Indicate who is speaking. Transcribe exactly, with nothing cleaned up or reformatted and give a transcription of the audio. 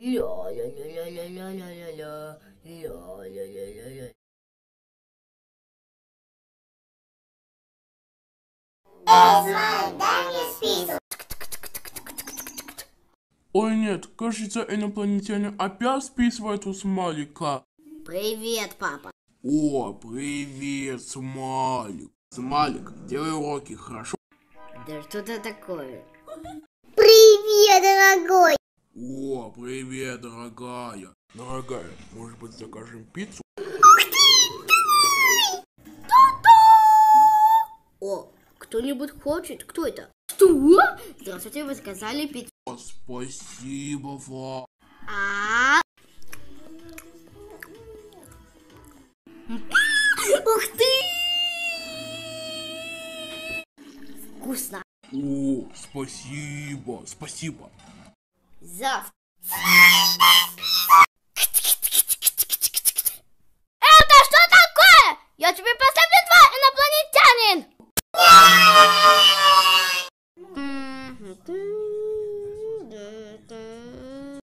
Speaker 1: Ля-ля-ля-ля-ля-ля-ля-ля, ля-ля-ля-ля-ля.
Speaker 2: Эзмай, дай мне список.
Speaker 3: Ой, нет, кажется, инопланетяне опять списывают у Смайлика.
Speaker 2: Привет, папа.
Speaker 3: О, привет, Смайлик. Смайлик, делай уроки, хорошо?
Speaker 2: Да что это такое?
Speaker 4: Привет, дорогой.
Speaker 3: О, привет, дорогая. Дорогая, может быть, закажем пиццу?
Speaker 2: О, кто-нибудь хочет? Кто это? Что? Здравствуйте, вы заказали пиццу.
Speaker 3: О, спасибо вам.
Speaker 2: А? Ух ты! Вкусно.
Speaker 3: О, спасибо, спасибо.
Speaker 2: Завтра.
Speaker 4: Это что такое? Я тебе поставлю два, инопланетянин!
Speaker 2: М-м-м.